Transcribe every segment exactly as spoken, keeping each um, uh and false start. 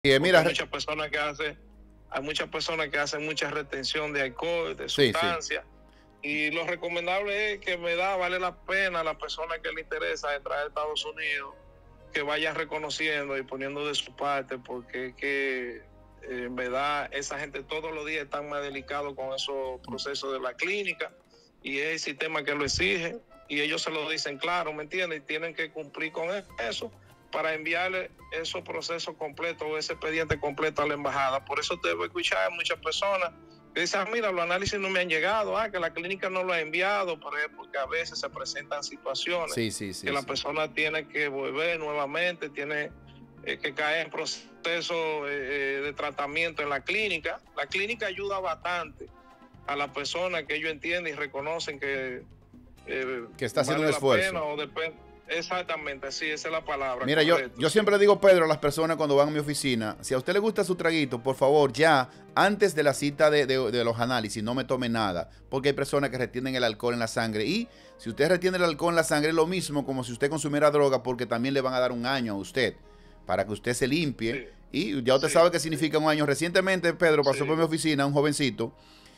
Y, eh, mira, hay muchas personas que hacen, hay muchas personas que hacen mucha retención de alcohol, de sí, sustancias. Sí. Y lo recomendable es que me da, vale la pena a la persona que le interesa entrar a Estados Unidos, que vaya reconociendo y poniendo de su parte, porque que eh, en verdad esa gente todos los días están más delicados con esos procesos de la clínica y es el sistema que lo exige y ellos se lo dicen claro, ¿me entiendes? Y tienen que cumplir con eso para enviarle esos procesos completos o ese expediente completo a la embajada. Por eso te voy a escuchar a muchas personas que dicen, ah, mira, los análisis no me han llegado, ah, que la clínica no lo ha enviado, pero es porque a veces se presentan situaciones sí, sí, sí, que sí. la persona tiene que volver nuevamente, tiene eh, que caer en proceso eh, de tratamiento en la clínica. La clínica ayuda bastante a la persona que ellos entienden y reconocen que, eh, que está haciendo vale un esfuerzo. La pena o depende. Exactamente, sí, esa es la palabra. Mira, yo, yo siempre le digo, Pedro, a las personas cuando van a mi oficina, si a usted le gusta su traguito, por favor, ya, antes de la cita de, de, de los análisis, no me tome nada, porque hay personas que retienen el alcohol en la sangre, y si usted retiene el alcohol en la sangre, es lo mismo como si usted consumiera droga, porque también le van a dar un año a usted, para que usted se limpie, sí. Y ya usted sí. sabe qué significa un año. Recientemente, Pedro, pasó sí. por mi oficina un jovencito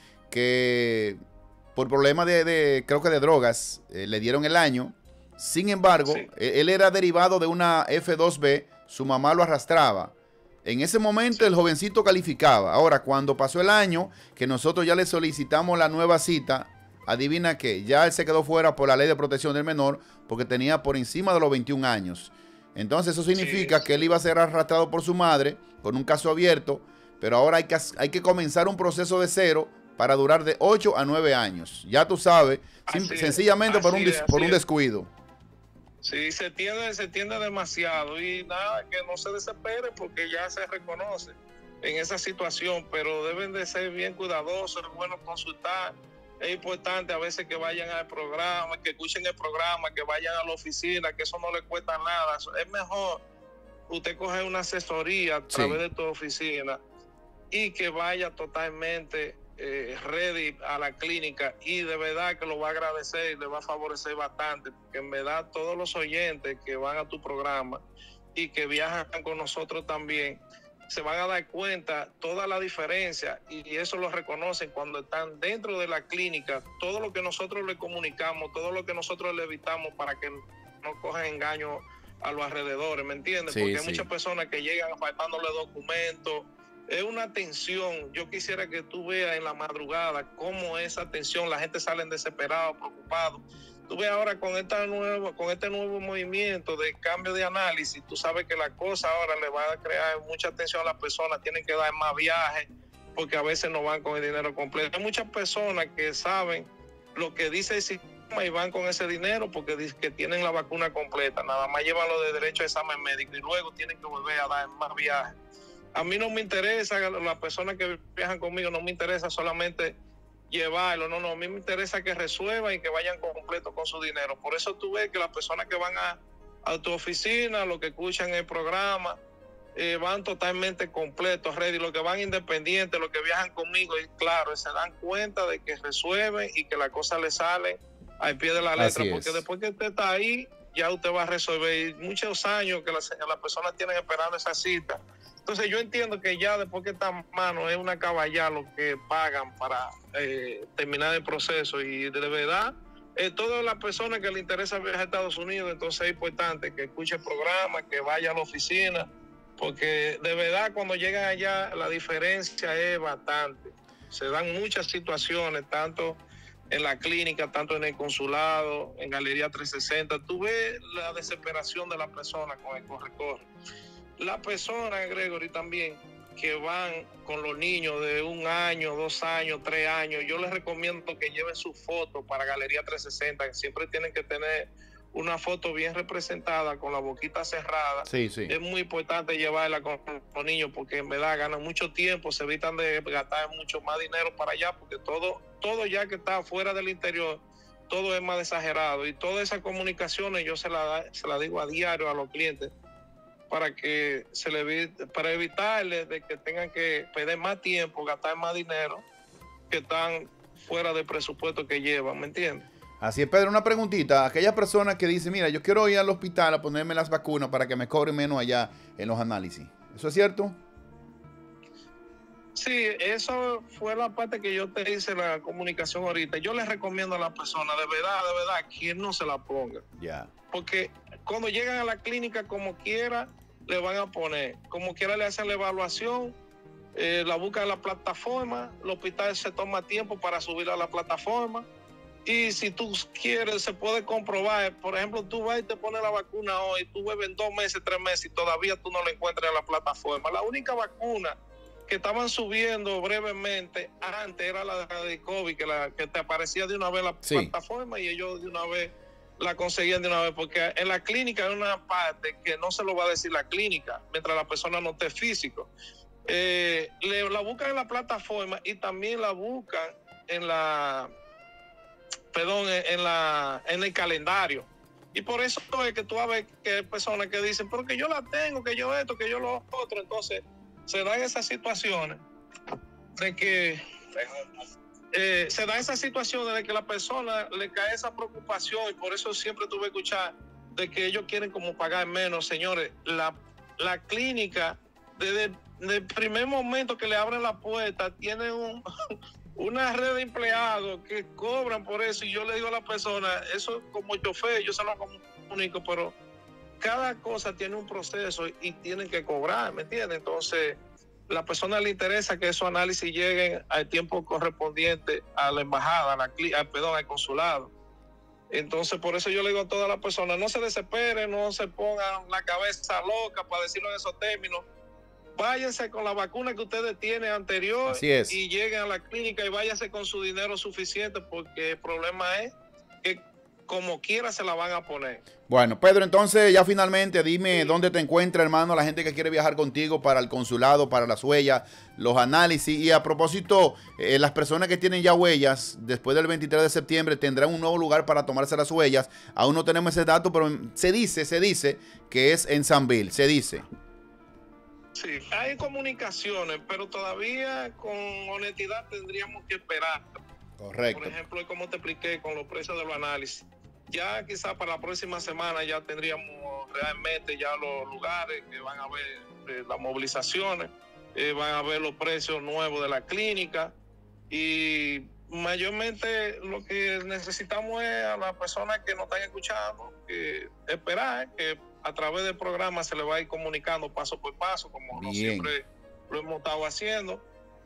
que, por problemas de, de creo que de drogas, eh, le dieron el año. Sin embargo, sí. él era derivado de una F dos B, su mamá lo arrastraba. En ese momento sí. el jovencito calificaba. Ahora, cuando pasó el año, que nosotros ya le solicitamos la nueva cita, adivina qué, ya él se quedó fuera por la ley de protección del menor, porque tenía por encima de los veintiún años. Entonces eso significa sí. que él iba a ser arrastrado por su madre, con un caso abierto, pero ahora hay que, hay que comenzar un proceso de cero para durar de ocho a nueve años. Ya tú sabes, sin, sencillamente por un, por un descuido. Sí, se tiende, se tiende demasiado y nada, que no se desespere porque ya se reconoce en esa situación, pero deben de ser bien cuidadosos, es bueno consultar, es importante a veces que vayan al programa, que escuchen el programa, que vayan a la oficina, que eso no les cuesta nada, es mejor usted coger una asesoría a través sí. de tu oficina y que vaya totalmente Eh, ready a la clínica y de verdad que lo va a agradecer y le va a favorecer bastante, porque en verdad todos los oyentes que van a tu programa y que viajan con nosotros también se van a dar cuenta toda la diferencia y eso lo reconocen cuando están dentro de la clínica, todo lo que nosotros le comunicamos, todo lo que nosotros le evitamos para que no cojan engaño a los alrededores, ¿me entiendes? Sí, porque hay sí. muchas personas que llegan faltándole documentos. Es una tensión. Yo quisiera que tú veas en la madrugada cómo esa tensión, la gente sale desesperada, preocupada. Tú ves ahora con, esta nueva, con este nuevo movimiento de cambio de análisis, tú sabes que la cosa ahora le va a crear mucha tensión a las personas, tienen que dar más viajes, porque a veces no van con el dinero completo. Hay muchas personas que saben lo que dice el sistema y van con ese dinero porque dicen que tienen la vacuna completa, nada más llevan lo de derecho a examen médico y luego tienen que volver a dar más viajes. A mí no me interesa, las personas que viajan conmigo no me interesa solamente llevarlo, no, no, a mí me interesa que resuelvan y que vayan completo con su dinero. Por eso tú ves que las personas que van a, a tu oficina, los que escuchan el programa, eh, van totalmente completos, ready, los que van independientes, los que viajan conmigo, y claro, se dan cuenta de que resuelven y que la cosa le sale al pie de la letra, porque después que usted está ahí, ya usted va a resolver. Y muchos años que las la personas tienen esperando esa cita. Entonces yo entiendo que ya después que está en mano es una caballada lo que pagan para eh, terminar el proceso y de verdad eh, todas las personas que le interesa viajar a Estados Unidos, entonces es importante que escuche el programa, que vaya a la oficina, porque de verdad cuando llegan allá la diferencia es bastante. Se dan muchas situaciones, tanto en la clínica, tanto en el consulado, en Galería trescientos sesenta. Tú ves la desesperación de la persona con el corre-corre. Las personas, Gregory, también, que van con los niños de un año, dos años, tres años, yo les recomiendo que lleven su foto para Galería trescientos sesenta, que siempre tienen que tener una foto bien representada, con la boquita cerrada. Sí, sí. Es muy importante llevarla con los niños, porque en verdad ganan mucho tiempo, se evitan de gastar mucho más dinero para allá, porque todo, todo ya que está fuera del interior, todo es más exagerado. Y todas esas comunicaciones yo se las se la digo a diario a los clientes, para que se le evite, para evitarles de que tengan que perder más tiempo, gastar más dinero, que están fuera del presupuesto que llevan, ¿me entiendes? Así es, Pedro, una preguntita. Aquella persona que dice, mira, yo quiero ir al hospital a ponerme las vacunas para que me cobren menos allá en los análisis. ¿Eso es cierto? Sí, eso fue la parte que yo te hice la comunicación ahorita. Yo les recomiendo a la persona, de verdad, de verdad, que no se la ponga. Ya. Yeah. Porque cuando llegan a la clínica, como quiera, le van a poner, como quiera le hacen la evaluación, eh, la buscan en la plataforma, el hospital se toma tiempo para subir a la plataforma. Y si tú quieres, se puede comprobar. Por ejemplo, tú vas y te pones la vacuna hoy, tú bebes en dos meses, tres meses y todavía tú no la encuentras en la plataforma. La única vacuna que estaban subiendo brevemente antes era la de COVID, que, la, que te aparecía de una vez la sí. plataforma y ellos de una vez la conseguían de una vez, porque en la clínica hay una parte que no se lo va a decir la clínica mientras la persona no esté físico. Eh, le, la buscan en la plataforma y también la buscan en la... perdón, en, la, en el calendario. Y por eso es que tú vas a ver que hay personas que dicen, pero que yo la tengo, que yo esto, que yo lo otro. Entonces, se dan esas situaciones de que eh, se dan esas situaciones de que la persona le cae esa preocupación y por eso siempre tuve que escuchar de que ellos quieren como pagar menos. Señores, la, la clínica, desde, desde el primer momento que le abren la puerta, tiene un... una red de empleados que cobran por eso y yo le digo a la persona, eso como chofer, yo se lo comunico, pero cada cosa tiene un proceso y tienen que cobrar, ¿me entiendes? Entonces, a la persona le interesa que esos análisis lleguen al tiempo correspondiente a la embajada, a la, a, perdón, al consulado. Entonces, por eso yo le digo a todas las personas, no se desesperen, no se pongan la cabeza loca, para decirlo en esos términos. Váyanse con la vacuna que ustedes tienen anterior. Así es. Y lleguen a la clínica y váyanse con su dinero suficiente, porque el problema es que como quiera se la van a poner. Bueno, Pedro, entonces ya finalmente dime sí. dónde te encuentra, hermano, la gente que quiere viajar contigo para el consulado, para las huellas, los análisis. Y a propósito, eh, las personas que tienen ya huellas, después del veintitrés de septiembre tendrán un nuevo lugar para tomarse las huellas. Aún no tenemos ese dato, pero se dice, se dice que es en Sanville, se dice. Sí, hay comunicaciones, pero todavía con honestidad tendríamos que esperar. Correcto. Por ejemplo, como te expliqué con los precios de los análisis, ya quizás para la próxima semana ya tendríamos realmente ya los lugares que van a ver eh, las movilizaciones, eh, van a ver los precios nuevos de la clínica y mayormente lo que necesitamos es a las personas que nos están escuchando, que esperar que a través del programa se le va a ir comunicando paso por paso, como no siempre lo hemos estado haciendo.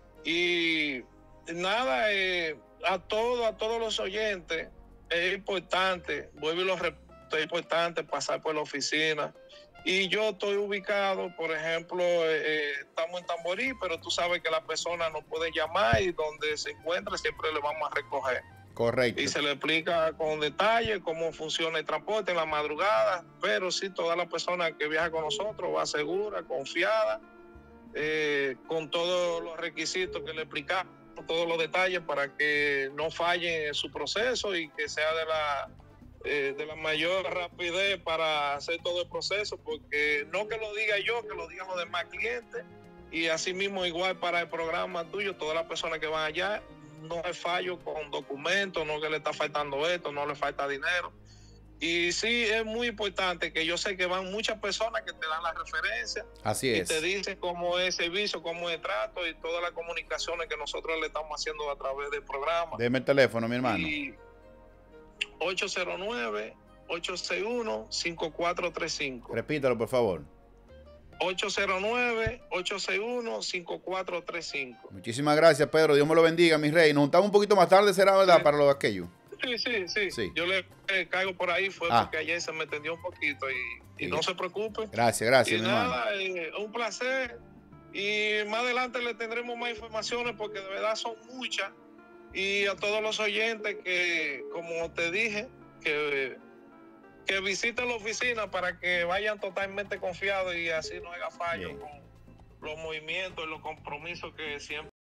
Y nada, eh, a todos, a todos los oyentes, es importante, vuelvo y lo repito, es importante pasar por la oficina. Y yo estoy ubicado, por ejemplo, eh, estamos en Tamboril, pero tú sabes que la persona nos puede llamar y donde se encuentre siempre le vamos a recoger. Correcto. Y se le explica con detalle cómo funciona el transporte en la madrugada, pero sí, toda la persona que viaja con nosotros va segura, confiada, eh, con todos los requisitos que le explicamos, todos los detalles para que no falle en su proceso y que sea de la, eh, de la mayor rapidez para hacer todo el proceso, porque no que lo diga yo, que lo digan los demás clientes, y así mismo igual para el programa tuyo, todas las personas que van allá, no hay fallo con documentos, no que le está faltando esto, no le falta dinero. Y sí, es muy importante que yo sé que van muchas personas que te dan las referencias. Así es. Y te dicen cómo es el servicio, cómo es el trato y todas las comunicaciones que nosotros le estamos haciendo a través del programa. Deme el teléfono, mi hermano. Y ocho cero nueve, ocho seis uno, cinco cuatro tres cinco. Repítalo, por favor. ocho cero nueve, ocho seis uno, cinco cuatro tres cinco. Muchísimas gracias, Pedro. Dios me lo bendiga, mi rey. Nos juntamos un poquito más tarde, será verdad, sí. para lo de aquello. Sí, sí, sí, sí. Yo le eh, caigo por ahí, fue ah. porque ayer se me tendió un poquito y, y no se preocupe. Gracias, gracias, y mi nada, eh, un placer. Y más adelante le tendremos más informaciones porque de verdad son muchas. Y a todos los oyentes que, como te dije, que, que visiten la oficina para que vayan totalmente confiados y así no haya fallo con los movimientos y los compromisos que siempre